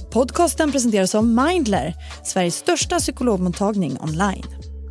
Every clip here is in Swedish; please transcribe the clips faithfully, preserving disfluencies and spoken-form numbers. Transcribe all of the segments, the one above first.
Podcasten presenteras av Mindler, Sveriges största psykologmottagning online.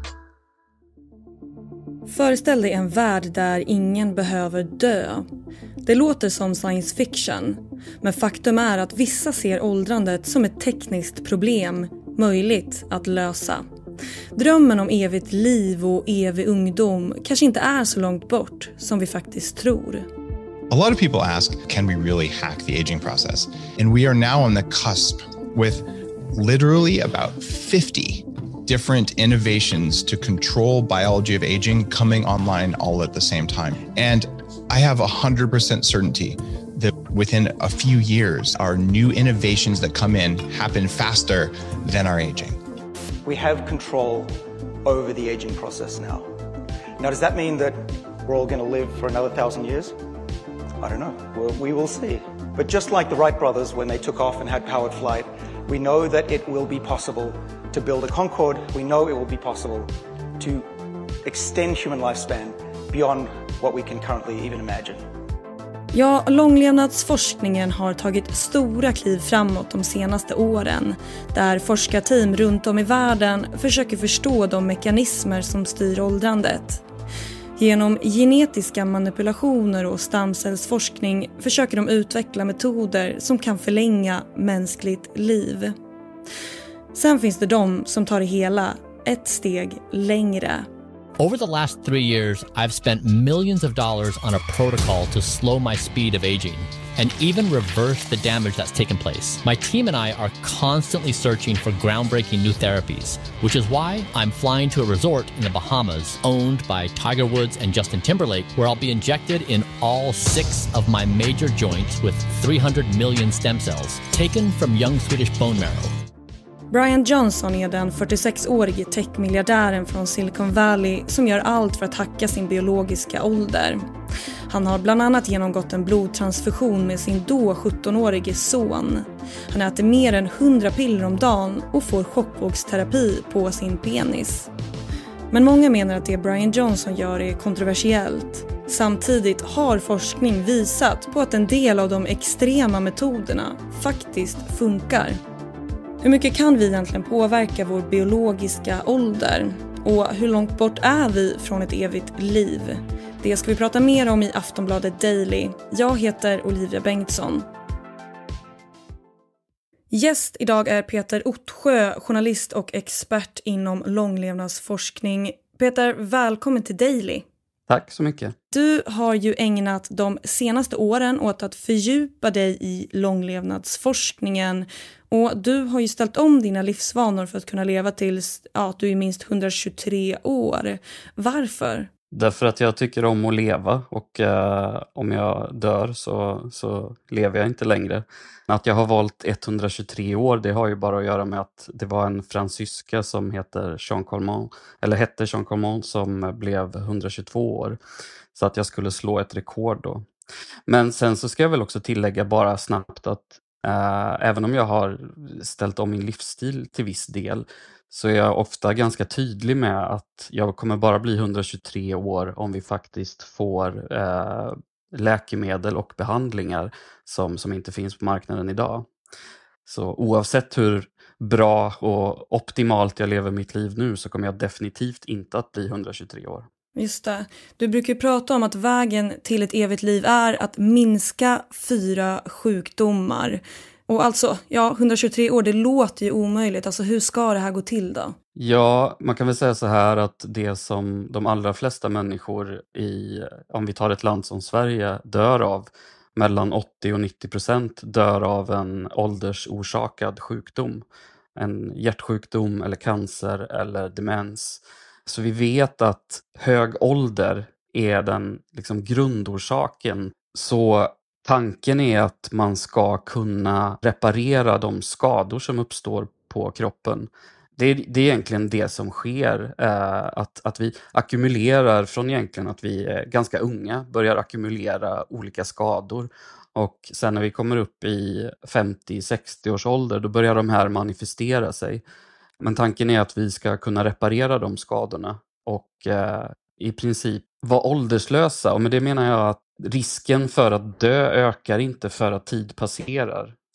Föreställ dig en värld där ingen behöver dö. Det låter som science fiction, men faktum är att vissa ser åldrandet som ett tekniskt problem möjligt att lösa. Drömmen om evigt liv och evig ungdom kanske inte är så långt bort som vi faktiskt tror. A lot of people ask, can we really hack the aging process? And we are now on the cusp with literally about fifty different innovations to control biology of aging coming online all at the same time. And I have one hundred percent certainty that within a few years, our new innovations that come in happen faster than our aging. We have control over the aging process now. Now, does that mean that we're all going to live for another thousand years? I don't know. We'll, we will see. But just like the Wright brothers when they took off and had powered flight, we know that it will be possible to build a Concorde. We know it will be possible to extend human lifespan beyond what we can currently even imagine. Ja, långlevnadsforskningen har tagit stora kliv framåt de senaste åren, där forskarteam runt om i världen försöker förstå de mekanismer som styr åldrandet. Genom genetiska manipulationer och stamcellsforskning försöker de utveckla metoder som kan förlänga mänskligt liv. Sen finns det de som tar det hela ett steg längre. Over the last three years, I've spent millions of dollars on a protocol to slow my speed of aging and even reverse the damage that's taken place. My team and I are constantly searching for groundbreaking new therapies, which is why I'm flying to a resort in the Bahamas owned by Tiger Woods and Justin Timberlake, where I'll be injected in all six of my major joints with three hundred million stem cells taken from young Swedish bone marrow. Brian Johnson är den fyrtiosexårige techmiljardären från Silicon Valley som gör allt för att hacka sin biologiska ålder. Han har bland annat genomgått en blodtransfusion med sin då sjuttonårige son. Han äter mer än hundra piller om dagen och får chockvågsterapi på sin penis. Men många menar att det Brian Johnson gör är kontroversiellt. Samtidigt har forskning visat på att en del av de extrema metoderna faktiskt funkar. Hur mycket kan vi egentligen påverka vår biologiska ålder? Och hur långt bort är vi från ett evigt liv? Det ska vi prata mer om i Aftonbladet Daily. Jag heter Olivia Bengtsson. Gäst idag är Peter Ottsjö, journalist och expert inom långlevnadsforskning. Peter, välkommen till Daily. Tack så mycket. Du har ju ägnat de senaste åren åt att fördjupa dig i långlevnadsforskningen. Och du har ju ställt om dina livsvanor för att kunna leva tills ja, du är minst hundratjugotre år. Varför? Därför att jag tycker om att leva och eh, om jag dör så, så lever jag inte längre. Att jag har valt etthundratjugotre år, det har ju bara att göra med att det var en fransyska som heter Jean Calment, eller hette Jean Calment, som blev hundratjugotvå år. Så att jag skulle slå ett rekord då. Men sen så ska jag väl också tillägga bara snabbt att äh, även om jag har ställt om min livsstil till viss del, så är jag ofta ganska tydlig med att jag kommer bara bli hundratjugotre år om vi faktiskt får eh, läkemedel och behandlingar som, som inte finns på marknaden idag. Så oavsett hur bra och optimalt jag lever mitt liv nu så kommer jag definitivt inte att bli hundratjugotre år. Just det. Du brukar ju prata om att vägen till ett evigt liv är att minska fyra sjukdomar. Och alltså, ja, hundratjugotre år, det låter ju omöjligt. Alltså hur ska det här gå till då? Ja, man kan väl säga så här att det som de allra flesta människor i, om vi tar ett land som Sverige, dör av, mellan åttio och nittio procent dör av en åldersorsakad sjukdom. En hjärtsjukdom eller cancer eller demens. Så vi vet att hög ålder är den liksom grundorsaken. Så tanken är att man ska kunna reparera de skador som uppstår på kroppen. Det är, det är egentligen det som sker, eh, att, att vi ackumulerar från egentligen att vi är ganska unga, börjar ackumulera olika skador. Och sen när vi kommer upp i femtio sextio års ålder, då börjar de här manifestera sig. Men tanken är att vi ska kunna reparera de skadorna och eh, i princip vara ålderslösa. Och med det menar jag att risken för att dö ökar inte för att tid passerar.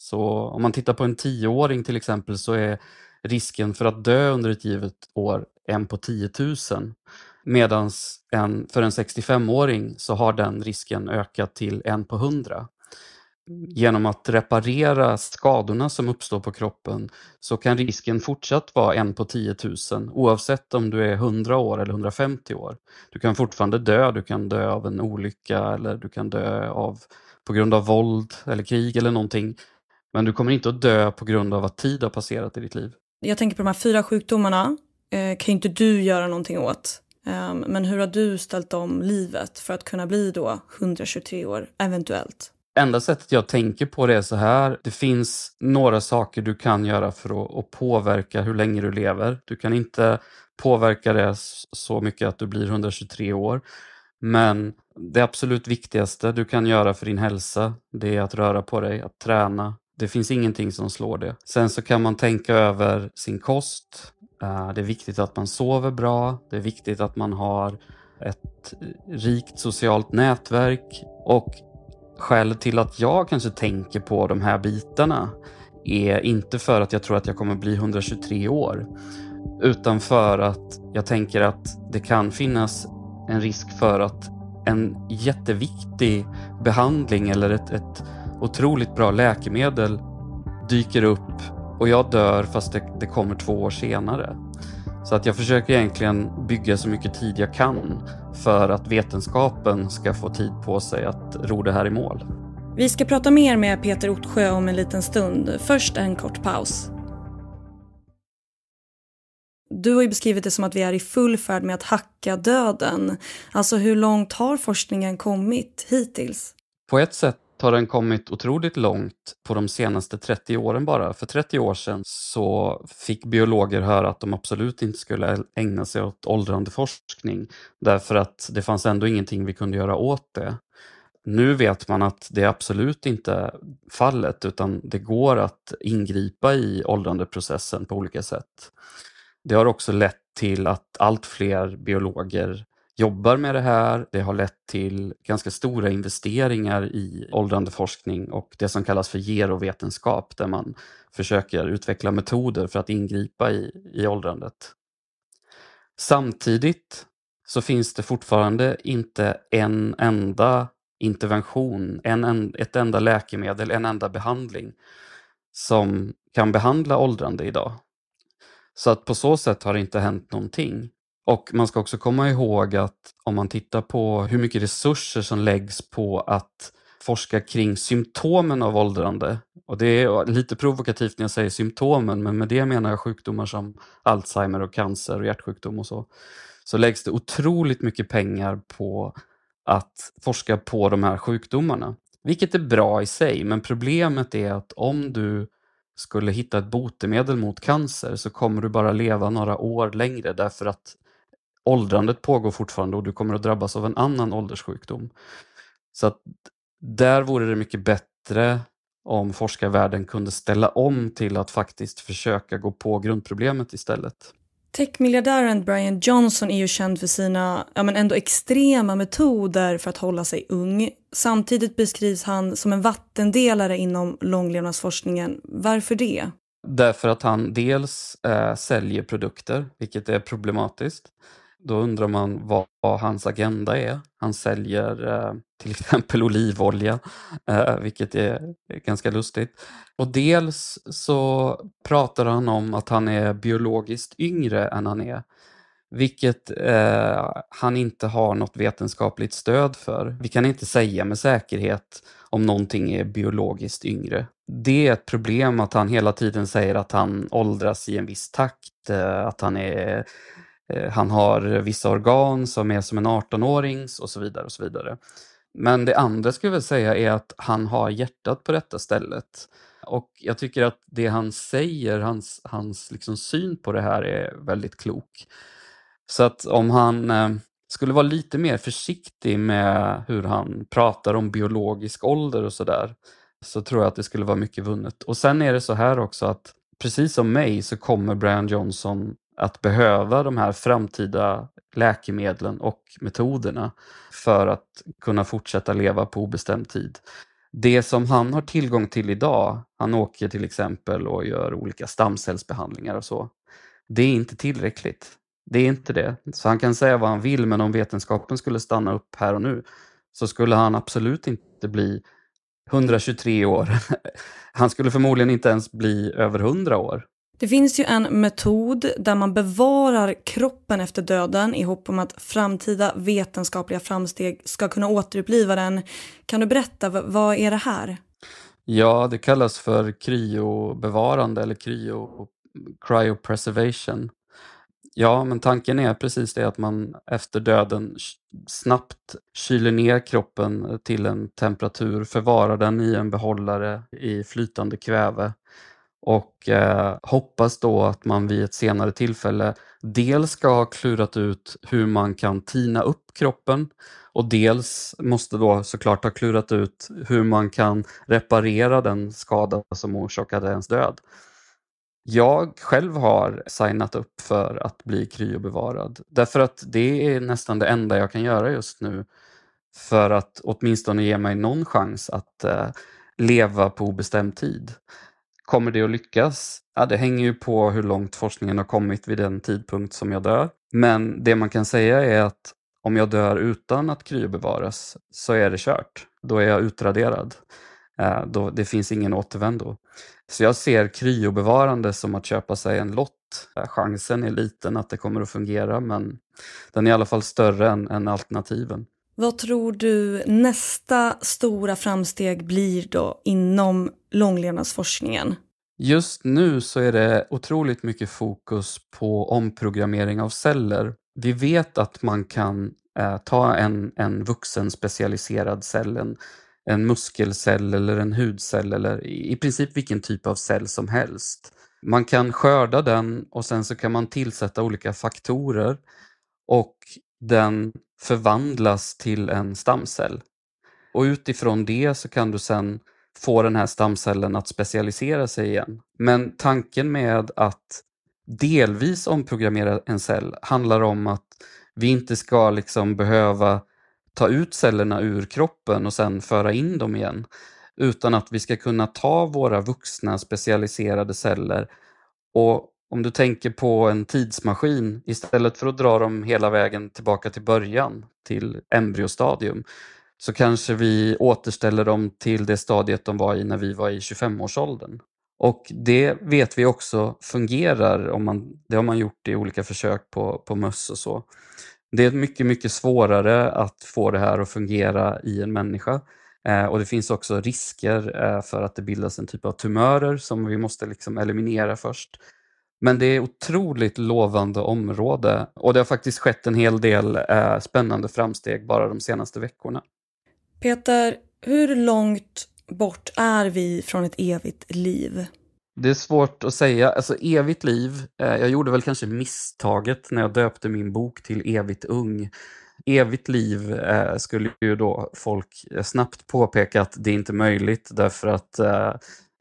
Så om man tittar på en tioåring till exempel så är risken för att dö under ett givet år en på tio tusen. Medan en, för en sextiofemåring så har den risken ökat till en på hundra. Genom att reparera skadorna som uppstår på kroppen så kan risken fortsatt vara en på tio tusen oavsett om du är hundra år eller hundrafemtio år. Du kan fortfarande dö, du kan dö av en olycka eller du kan dö av, på grund av våld eller krig eller någonting. Men du kommer inte att dö på grund av att tid har passerat i ditt liv. Jag tänker på de här fyra sjukdomarna eh, kan inte du göra någonting åt. Um, men hur har du ställt om livet för att kunna bli då hundratjugotre år eventuellt? Enda sättet jag tänker på det är så här. Det finns några saker du kan göra för att, att påverka hur länge du lever. Du kan inte påverka det så mycket att du blir hundratjugotre år. Men det absolut viktigaste du kan göra för din hälsa, det är att röra på dig, att träna. Det finns ingenting som slår det. Sen så kan man tänka över sin kost. Det är viktigt att man sover bra. Det är viktigt att man har ett rikt socialt nätverk. Och skälet till att jag kanske tänker på de här bitarna är inte för att jag tror att jag kommer bli hundratjugotre år. Utan för att jag tänker att det kan finnas en risk för att en jätteviktig behandling eller ett, ett otroligt bra läkemedel dyker upp och jag dör fast det, det kommer två år senare. Så att jag försöker egentligen bygga så mycket tid jag kan för att vetenskapen ska få tid på sig att ro det här i mål. Vi ska prata mer med Peter Ottsjö om en liten stund. Först en kort paus. Du har ju beskrivit det som att vi är i full färd med att hacka döden. Alltså hur långt har forskningen kommit hittills? På ett sätt har den kommit otroligt långt på de senaste trettio åren bara. För trettio år sedan så fick biologer höra att de absolut inte skulle ägna sig åt åldrande forskning. Därför att det fanns ändå ingenting vi kunde göra åt det. Nu vet man att det absolut inte är fallet utan det går att ingripa i åldrandeprocessen på olika sätt. Det har också lett till att allt fler biologer jobbar med det här. Det har lett till ganska stora investeringar i åldrandeforskning och det som kallas för gerovetenskap där man försöker utveckla metoder för att ingripa i, i åldrandet. Samtidigt så finns det fortfarande inte en enda intervention, en, en, ett enda läkemedel, en enda behandling som kan behandla åldrande idag. Så att på så sätt har det inte hänt någonting. Och man ska också komma ihåg att om man tittar på hur mycket resurser som läggs på att forska kring symptomen av åldrande. Och det är lite provokativt när jag säger symptomen, men med det menar jag sjukdomar som Alzheimer och cancer och hjärtsjukdom och så. Så läggs det otroligt mycket pengar på att forska på de här sjukdomarna. Vilket är bra i sig, men problemet är att om du skulle hitta ett botemedel mot cancer så kommer du bara leva några år längre därför att åldrandet pågår fortfarande och du kommer att drabbas av en annan ålderssjukdom. Så att där vore det mycket bättre om forskarvärlden kunde ställa om till att faktiskt försöka gå på grundproblemet istället. Techmiljardären Brian Johnson är ju känd för sina ja, men ändå extrema metoder för att hålla sig ung. Samtidigt beskrivs han som en vattendelare inom långlevnadsforskningen. Varför det? Därför att han dels äh, säljer produkter, vilket är problematiskt. Då undrar man vad, vad hans agenda är. Han säljer äh, till exempel olivolja, äh, vilket är, är ganska lustigt. Och dels så pratar han om att han är biologiskt yngre än han är. Vilket eh, han inte har något vetenskapligt stöd för. Vi kan inte säga med säkerhet om någonting är biologiskt yngre. Det är ett problem att han hela tiden säger att han åldras i en viss takt. Eh, att han, är, eh, han har vissa organ som är som en arton-årings och så vidare och så vidare. Men det andra skulle jag väl säga är att han har hjärtat på detta stället. Och jag tycker att det han säger, hans, hans liksom syn på det här är väldigt klok. Så att om han eh, skulle vara lite mer försiktig med hur han pratar om biologisk ålder och sådär, så tror jag att det skulle vara mycket vunnet. Och sen är det så här också att precis som mig så kommer Brian Johnson att behöva de här framtida läkemedlen och metoderna för att kunna fortsätta leva på obestämd tid. Det som han har tillgång till idag, han åker till exempel och gör olika stamcellsbehandlingar och så, det är inte tillräckligt. Det är inte det. Så han kan säga vad han vill, men om vetenskapen skulle stanna upp här och nu så skulle han absolut inte bli hundratjugotre år. Han skulle förmodligen inte ens bli över hundra år. Det finns ju en metod där man bevarar kroppen efter döden i hopp om att framtida vetenskapliga framsteg ska kunna återuppliva den. Kan du berätta, vad är det här? Ja, det kallas för kryobevarande eller kryo, cryopreservation. Ja, men tanken är precis det att man efter döden snabbt kyler ner kroppen till en temperatur, förvarar den i en behållare i flytande kväve och eh, hoppas då att man vid ett senare tillfälle dels ska ha klurat ut hur man kan tina upp kroppen och dels måste då såklart ha klurat ut hur man kan reparera den skada som orsakade ens död. Jag själv har signat upp för att bli kryobevarad. Därför att det är nästan det enda jag kan göra just nu. För att åtminstone ge mig någon chans att eh, leva på obestämd tid. Kommer det att lyckas? Ja, det hänger ju på hur långt forskningen har kommit vid den tidpunkt som jag dör. Men det man kan säga är att om jag dör utan att kryobevaras så är det kört. Då är jag utraderad. Eh, då, det finns ingen återvändo. Så jag ser kryobevarande som att köpa sig en lott. Chansen är liten att det kommer att fungera, men den är i alla fall större än, än alternativen. Vad tror du nästa stora framsteg blir då inom långlevnadsforskningen? Just nu så är det otroligt mycket fokus på omprogrammering av celler. Vi vet att man kan eh, ta en, en vuxen specialiserad cell, en en muskelcell eller en hudcell eller i princip vilken typ av cell som helst. Man kan skörda den och sen så kan man tillsätta olika faktorer och den förvandlas till en stamcell. Och utifrån det så kan du sen få den här stamcellen att specialisera sig igen. Men tanken med att delvis omprogrammera en cell handlar om att vi inte ska liksom behöva ta ut cellerna ur kroppen och sen föra in dem igen. Utan att vi ska kunna ta våra vuxna specialiserade celler och om du tänker på en tidsmaskin, istället för att dra dem hela vägen tillbaka till början, till embryostadium, så kanske vi återställer dem till det stadiet de var i när vi var i tjugofemårsåldern. Och det vet vi också fungerar, om man, det har man gjort i olika försök på, på möss och så. Det är mycket, mycket svårare att få det här att fungera i en människa. Eh, och det finns också risker eh, för att det bildas en typ av tumörer som vi måste liksom eliminera först. Men det är otroligt lovande område och det har faktiskt skett en hel del eh, spännande framsteg bara de senaste veckorna. Peter, hur långt bort är vi från ett evigt liv? Det är svårt att säga. Alltså evigt liv, eh, jag gjorde väl kanske misstaget när jag döpte min bok till Evigt ung. Evigt liv eh, skulle ju då folk snabbt påpeka att det är inte möjligt därför att eh,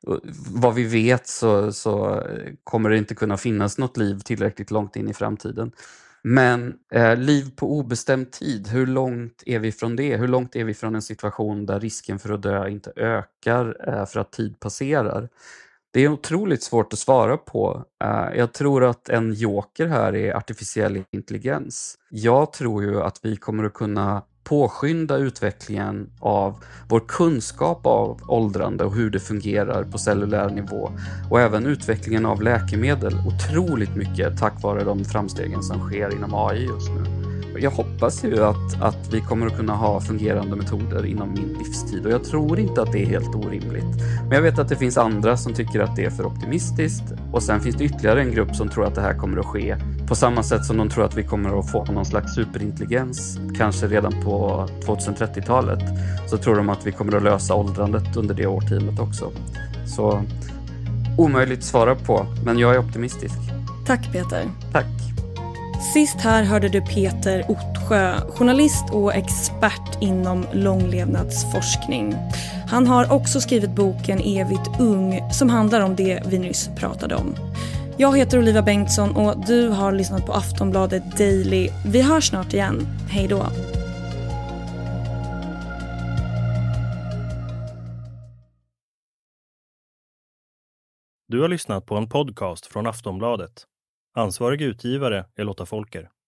vad vi vet så, så kommer det inte kunna finnas något liv tillräckligt långt in i framtiden. Men eh, liv på obestämd tid, hur långt är vi från det? Hur långt är vi från en situation där risken för att dö inte ökar eh, för att tid passerar? Det är otroligt svårt att svara på. Uh, jag tror att en joker här är artificiell intelligens. Jag tror ju att vi kommer att kunna påskynda utvecklingen av vår kunskap av åldrande och hur det fungerar på cellulär nivå. Och även utvecklingen av läkemedel otroligt mycket tack vare de framstegen som sker inom A I just nu. Jag hoppas ju att, att vi kommer att kunna ha fungerande metoder inom min livstid och jag tror inte att det är helt orimligt. Men jag vet att det finns andra som tycker att det är för optimistiskt och sen finns det ytterligare en grupp som tror att det här kommer att ske på samma sätt som de tror att vi kommer att få någon slags superintelligens kanske redan på tjugohundratrettiotalet. Så tror de att vi kommer att lösa åldrandet under det årtiondet också. Så omöjligt att svara på, men jag är optimistisk. Tack Peter. Tack. Sist här hörde du Peter Ottsjö, journalist och expert inom långlevnadsforskning. Han har också skrivit boken Evigt ung som handlar om det vi nyss pratade om. Jag heter Olivia Bengtsson och du har lyssnat på Aftonbladet Daily. Vi hörs snart igen. Hej då! Du har lyssnat på en podcast från Aftonbladet. Ansvarig utgivare är Lotta Folker.